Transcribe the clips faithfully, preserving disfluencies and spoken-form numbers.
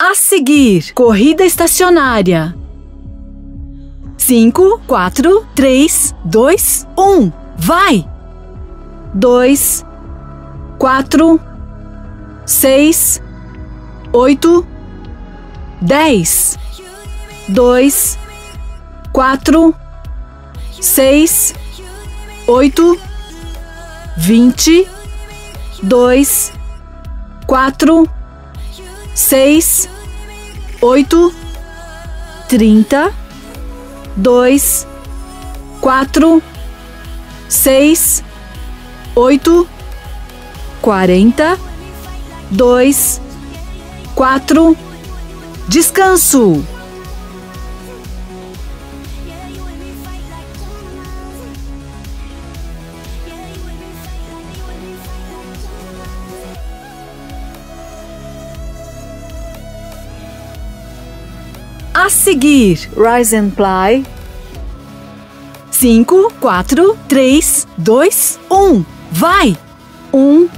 A seguir, corrida estacionária. Cinco, quatro, três, dois, um. Vai! Dois, quatro, seis, oito, dez. Dois, quatro, seis, oito, vinte. Dois, quatro, seis, oito, trinta. Dois, quatro, seis, oito, quarenta. Dois, quatro. Descanso. A seguir, Rise and Fly. Cinco, quatro, três, dois, um. Vai! Um,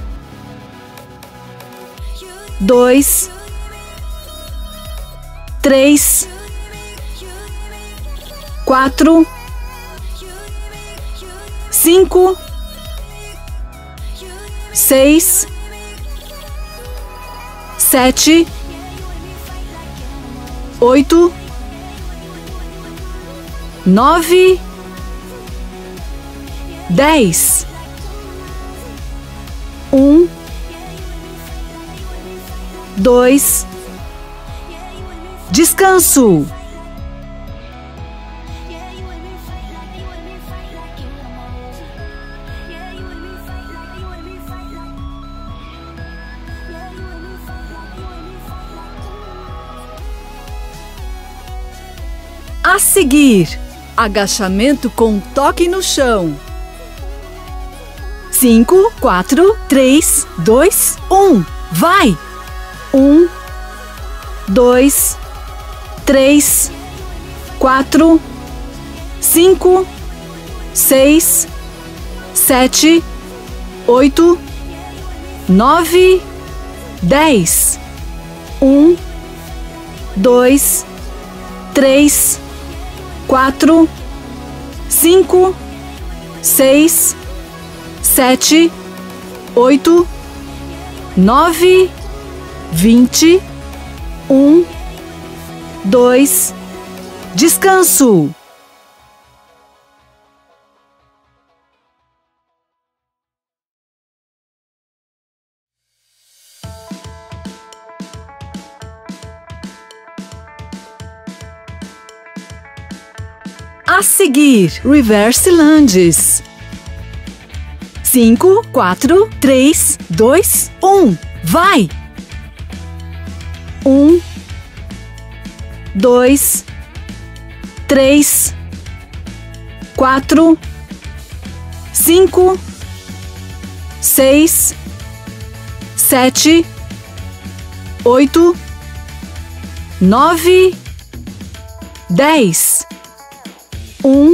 dois, três, quatro, cinco, seis, sete, oito, nove, dez. Um, dois. Descanso. A seguir, agachamento com toque no chão. Cinco, quatro, três, dois, um. Vai! Um, dois, três, quatro, cinco, seis, sete, oito, nove, dez. Um, dois, três, quatro, cinco, seis, sete, oito, nove, vinte. Um, dois. Descanso. A seguir, Reverse Lunges. Cinco, quatro, três, dois, um. Vai! Um, dois, três, quatro, cinco, seis, sete, oito, nove, dez. Um,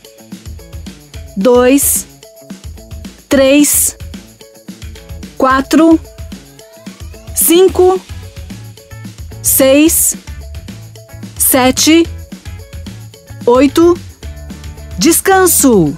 dois, três, quatro, cinco, seis, sete, oito. Descanso.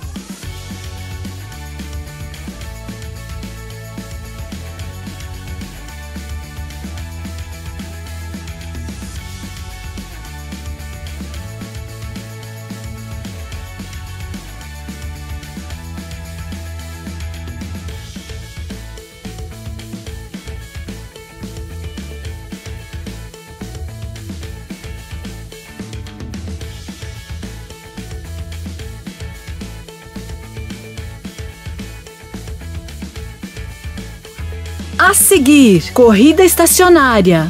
A seguir, corrida estacionária.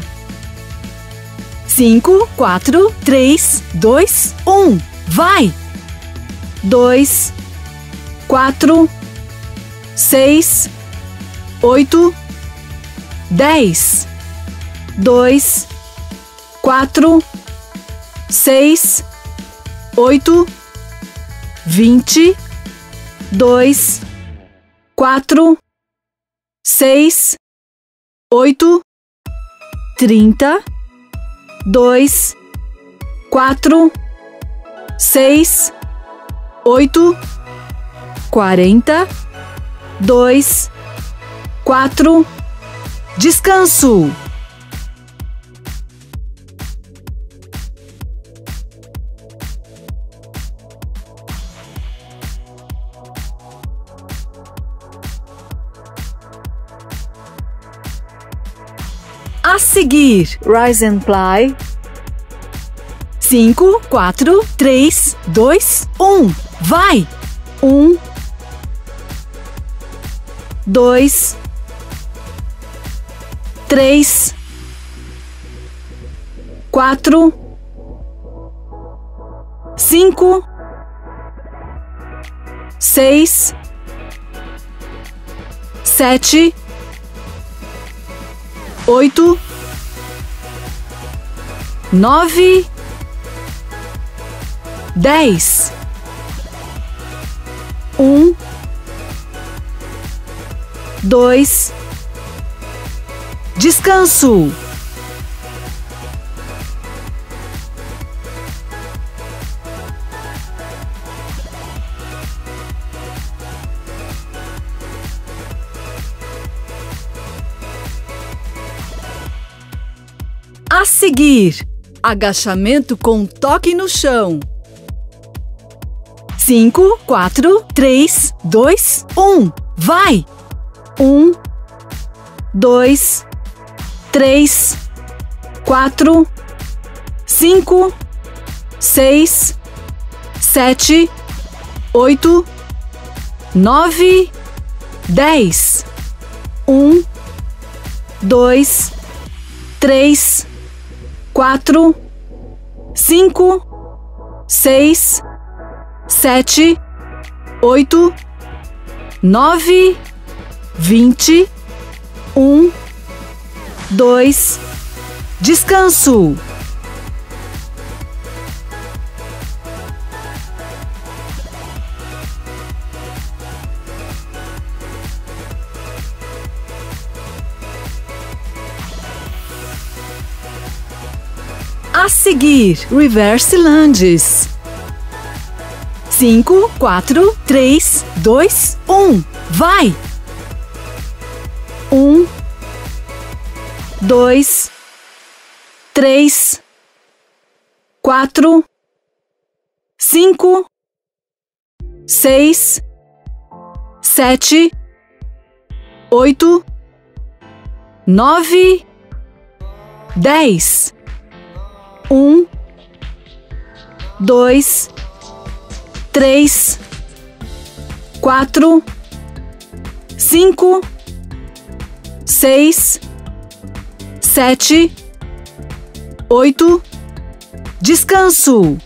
Cinco, quatro, três, dois, um. Vai! Dois, quatro, seis, oito, dez. Dois, quatro, seis, oito, vinte. Dois, quatro, seis, oito, trinta. dois, quatro, seis, oito, quarenta, dois, quatro, descanso. A seguir, Rise and Fly. Cinco, quatro, três, dois, um. Vai! Um, dois, três, quatro, cinco, seis, sete, oito, nove, dez. Um, dois, descanso. A seguir, agachamento com toque no chão. Cinco, quatro, três, dois, um. Vai! Um, dois, três, quatro, cinco, seis, sete, oito, nove, dez. Um, dois, três, quatro, cinco, seis, sete, oito, nove, vinte, um, dois, descanso. A seguir, Reverse Lunges. Cinco, quatro, três, dois, um. Vai! Um, dois, três, quatro, cinco, seis, sete, oito, nove, dez. Um, dois, três, quatro, cinco, seis, sete, oito, descanso.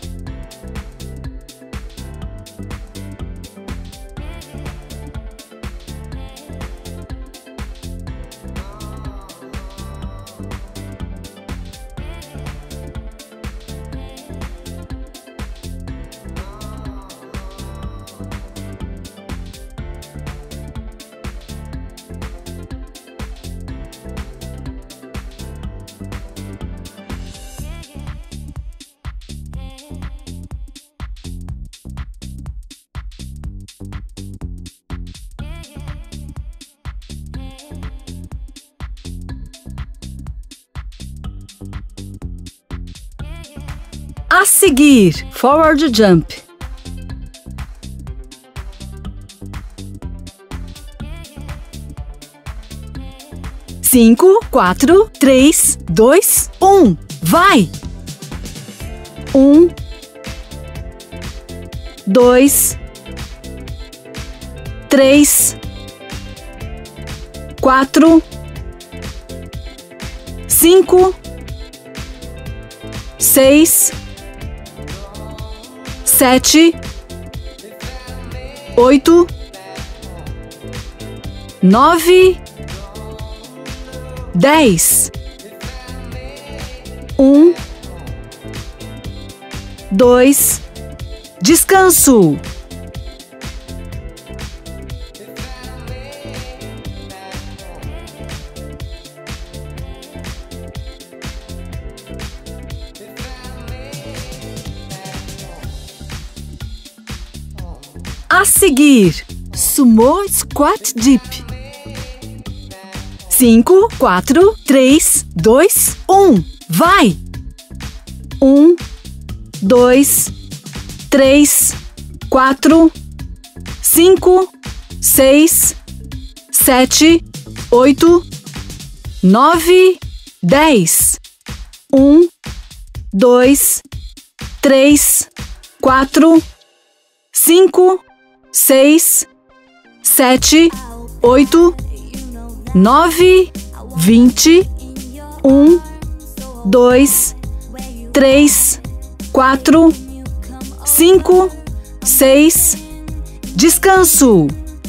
A seguir, Forward Jump. Cinco, quatro, três, dois, um. Vai! Um, dois, três, quatro, cinco, seis, sete, oito, nove, dez. Um, dois, descanso. A seguir, Sumo Squat Dip. Cinco, quatro, três, dois, um. Vai! Um, dois, três, quatro, cinco, seis, sete, oito, nove, dez. Um, dois, três, quatro, cinco, seis, sete, oito, nove, vinte. Um, dois, três, quatro, cinco, seis. Descanso.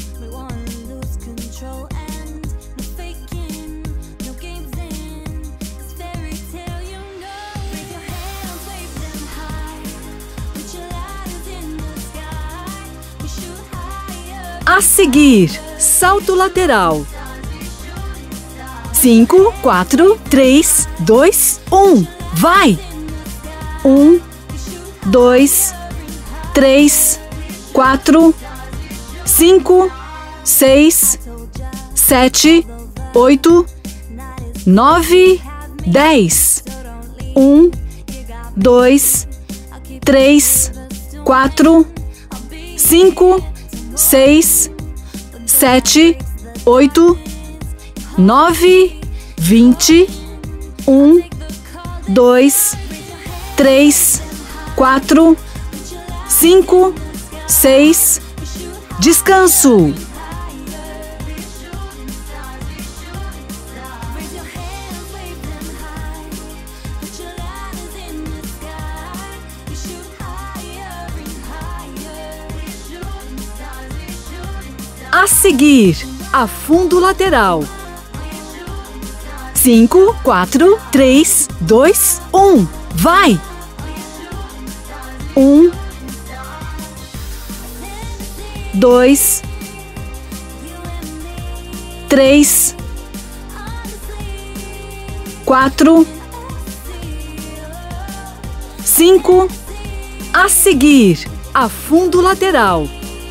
A seguir, salto lateral. Cinco, quatro, três, dois, um. Vai! Um, dois, três, quatro, cinco, seis, sete, oito, nove, dez. Um, dois, três, quatro, cinco, seis, sete, oito, nove, vinte. Um, dois, três, quatro, cinco, seis. Descanso. A seguir, afundo lateral. Cinco, quatro, três, dois, um. Vai! Um, dois, três, quatro, cinco. A seguir, afundo lateral.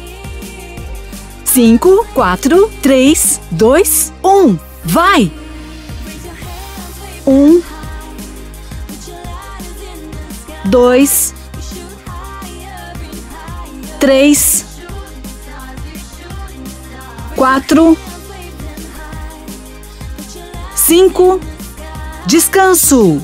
Cinco, quatro, três, dois, um. Vai! Um, dois, três, quatro, cinco. Descanso.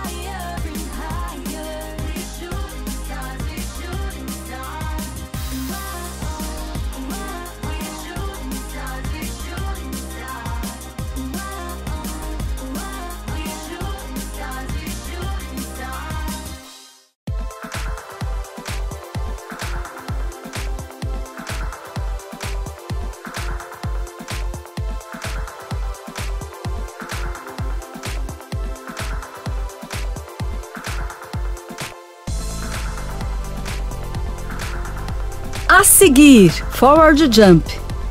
A seguir, forward jump.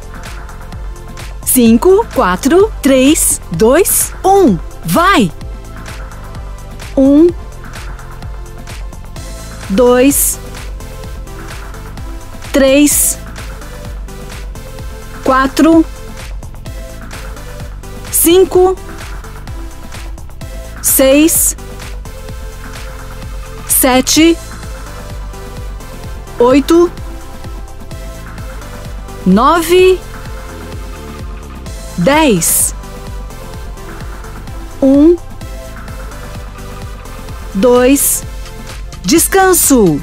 Cinco, quatro, três, dois, um. Vai! Um, dois, três, quatro, cinco, seis, sete, oito, nove, dez. Um, dois. Descanso.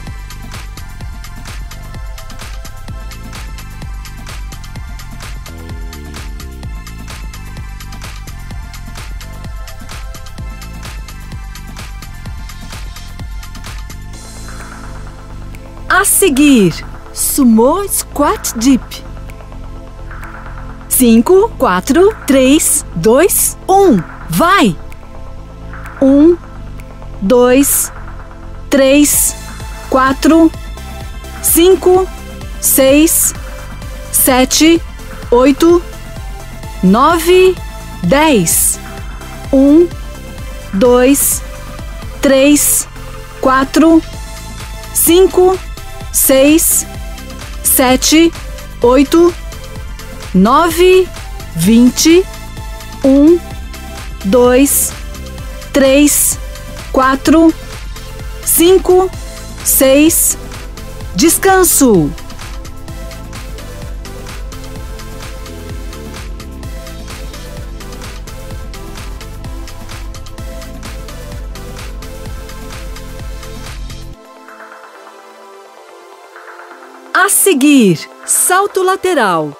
A seguir, Sumo Squat Dip. Cinco, quatro, três, dois, um. Vai! Um, dois, três, quatro, cinco, seis, sete, oito, nove, dez. Um, dois, três, quatro, cinco, seis, sete, oito, nove, vinte, um, dois, três, quatro, cinco, seis. Descanso. A seguir, salto lateral.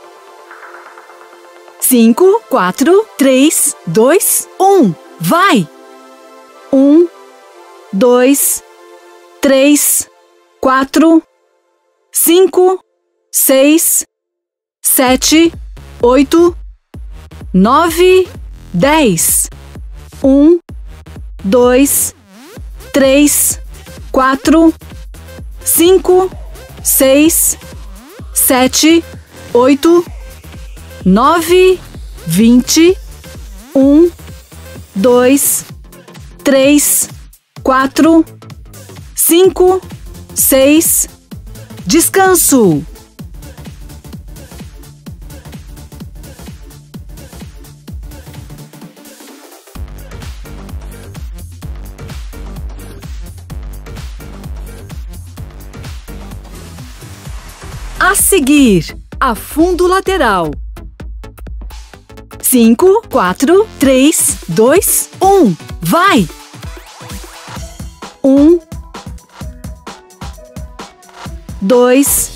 Cinco, quatro, três, dois, um. Vai! Um, dois, três, quatro, cinco, seis, sete, oito, nove, dez. Um, dois, três, quatro, cinco, seis, sete, oito, nove, vinte, um, dois, três, quatro, cinco, seis. Descanso. A seguir, afundo lateral. Cinco, quatro, três, dois, um. Vai! Um, dois,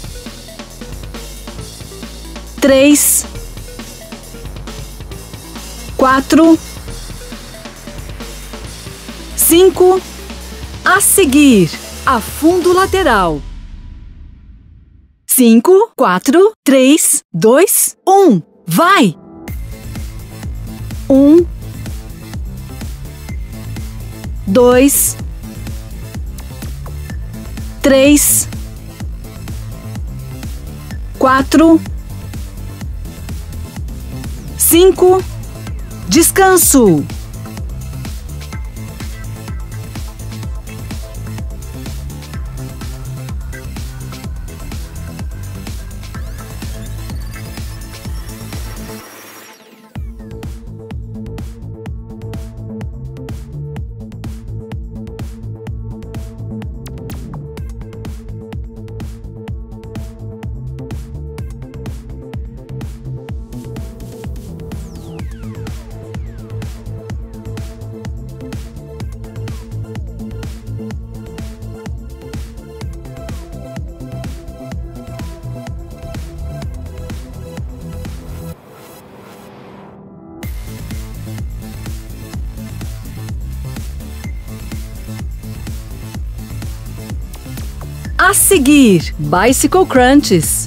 três, quatro, cinco. A seguir, afundo lateral. Cinco, quatro, três, dois, um. Vai! Um, dois, três, quatro, cinco. Descanso. A seguir, Bicycle Crunches.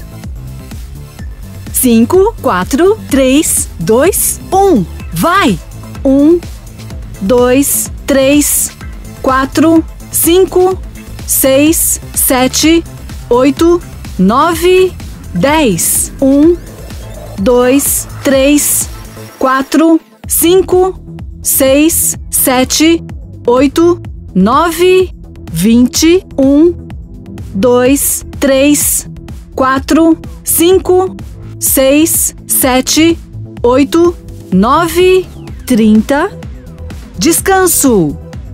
Cinco, quatro, três, dois, um. Vai! Um, dois, três, quatro, cinco, seis, sete, oito, nove, dez. Um, dois, três, quatro, cinco, seis, sete, oito, nove, vinte. Um, dois, três, quatro, cinco, seis, sete, oito, nove, trinta. Descanso.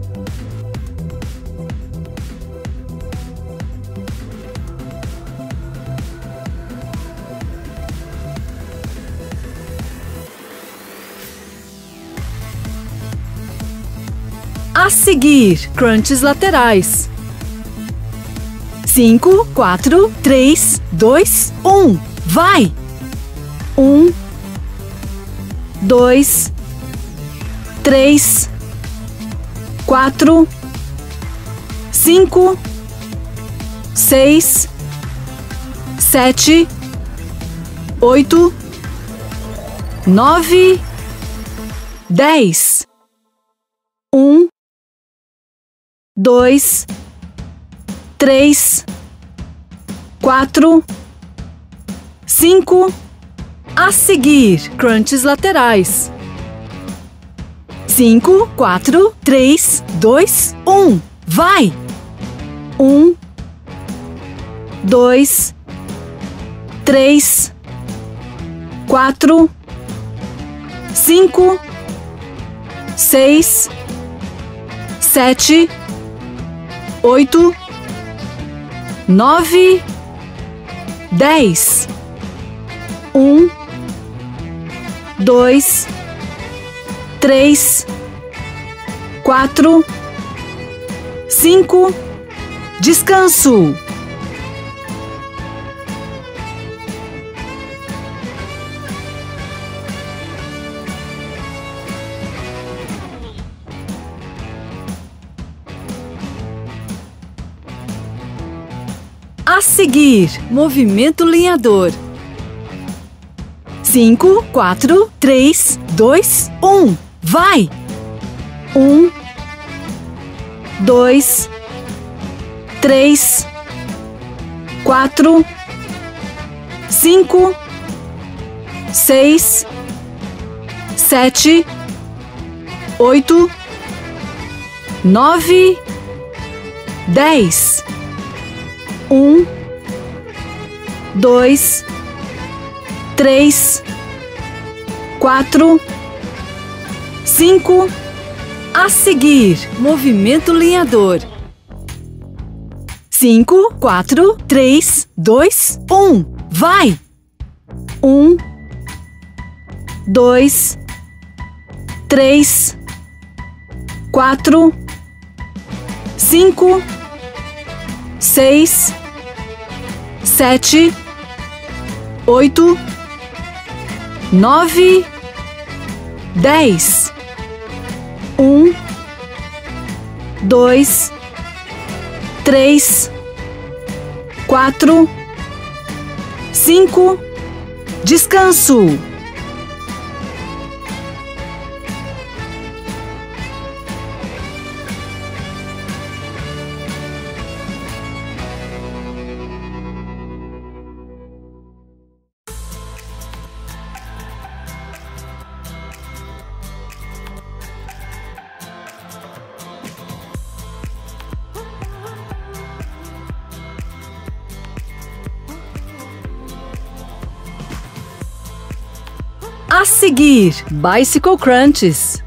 A seguir, crunches laterais. Cinco, quatro, três, dois, um. Vai! Um, dois, três, quatro, cinco, seis, sete, oito, nove, dez. Um, dois, três, quatro, cinco. A seguir, crunches laterais. Cinco, quatro, três, dois, um. Vai! Um, dois, três, quatro, cinco, seis, sete, oito, nove, dez. Um, dois, três, quatro, cinco. Descanso. A seguir, movimento lenhador. Cinco, quatro, três, dois, um. Vai! Um, dois, três, quatro, cinco, seis, sete, oito, nove, dez. Um, dois, três, quatro, cinco. A seguir, movimento lenhador. Cinco, quatro, três, dois, um. Vai! Um, dois, três, quatro, cinco, seis, sete, oito, nove, dez. Um, dois, três, quatro, cinco. Descanso. A seguir, Bicycle Crunches.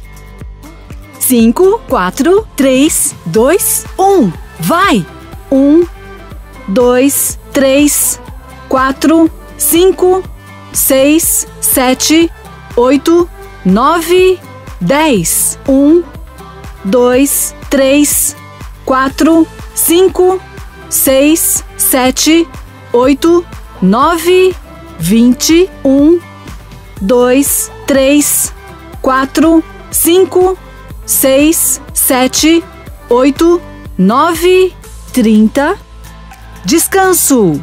Cinco, quatro, três, dois, um. Vai! Um, dois, três, quatro, cinco, seis, sete, oito, nove, dez. Um, dois, três, quatro, cinco, seis, sete, oito, nove, vinte. Um, dois, três, quatro, cinco, seis, sete, oito, nove, trinta. Descanso.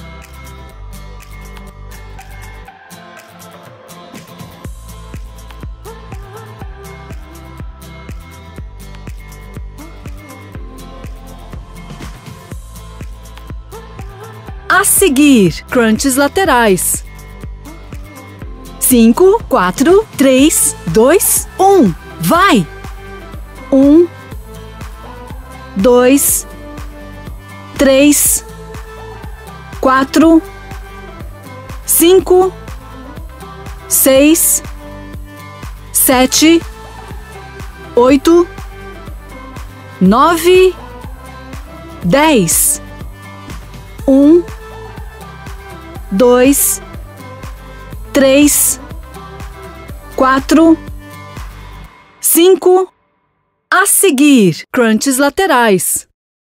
A seguir, crunches laterais. Cinco, quatro, três, dois, um. Vai! Um, dois, três, quatro, cinco, seis, sete, oito, nove, dez. Um, dois, três, quatro, cinco. A seguir, crunches laterais.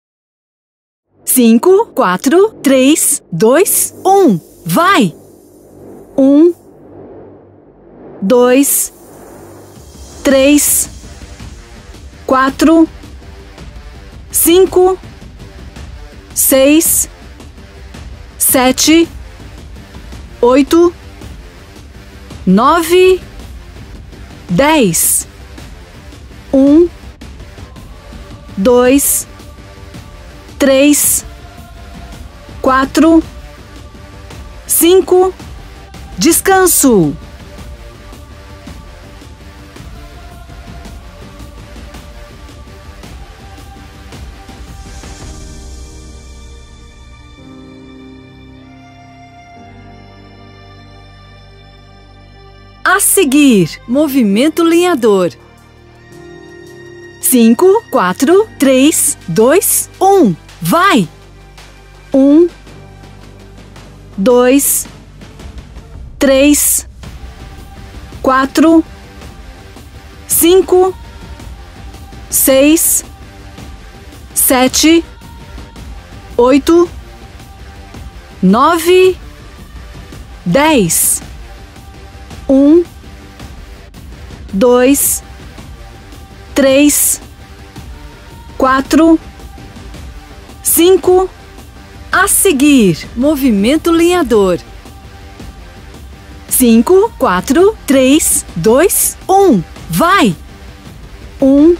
Cinco, quatro, três, dois, um. Vai! Um, dois, três, quatro, cinco, seis, sete, oito, nove, dez. Um, dois, três, quatro, cinco. Descanso. A seguir, movimento lenhador. Cinco, quatro, três, dois, um. Vai! Um, dois, três, quatro, cinco, seis, sete, oito, nove, dez. Um, dois, três, quatro, cinco. A seguir, movimento lenhador. Cinco, quatro, três, dois, um. Vai! Um,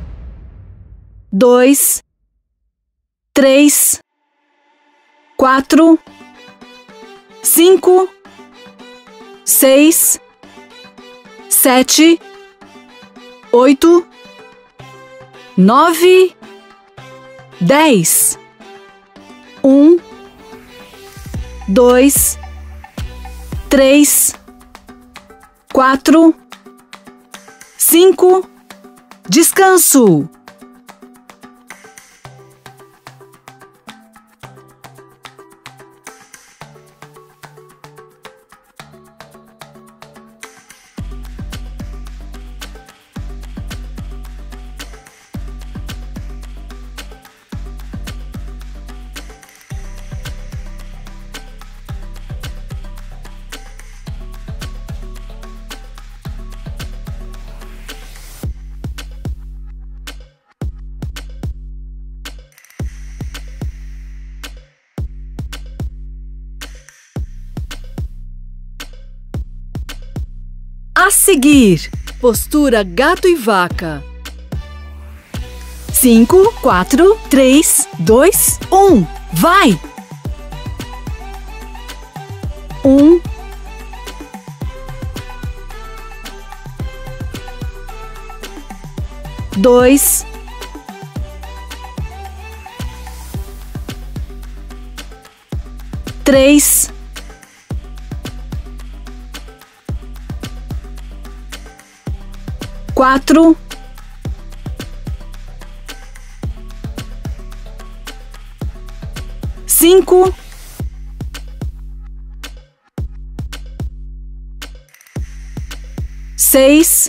dois, três, quatro, cinco, seis, sete, oito, nove, dez. Um, dois, três, quatro, cinco. Descanso. A seguir, postura gato e vaca. Cinco, quatro, três, dois, um. Vai! Um, dois, três, quatro, cinco, seis,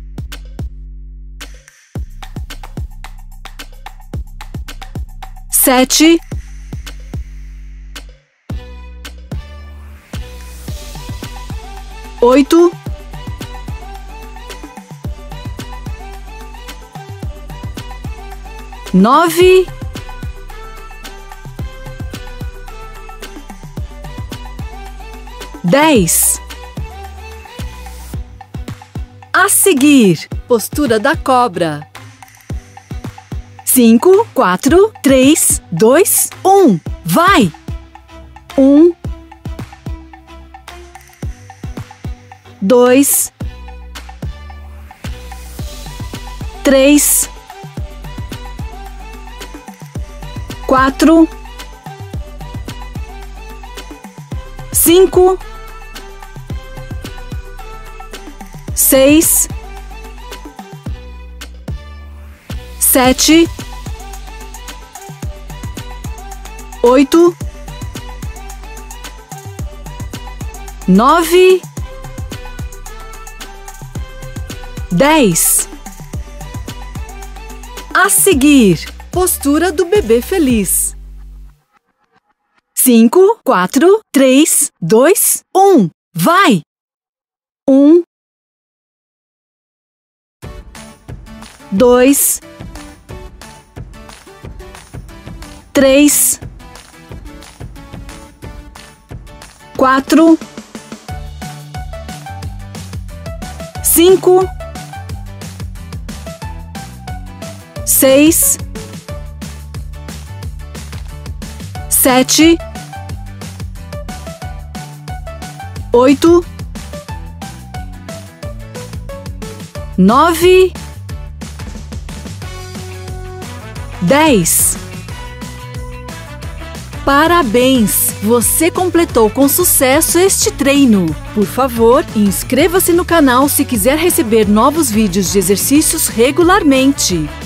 sete, oito, nove, dez. A seguir, postura da cobra. Cinco, quatro, três, dois, um. Vai! Um, dois, três, quatro, cinco, seis, sete, oito, nove, dez. A seguir, postura do bebê feliz. Cinco, quatro, três, dois, um. Vai! Um, dois, três, quatro, cinco, seis, sete, oito, nove, dez. Parabéns! Você completou com sucesso este treino. Por favor, inscreva-se no canal se quiser receber novos vídeos de exercícios regularmente.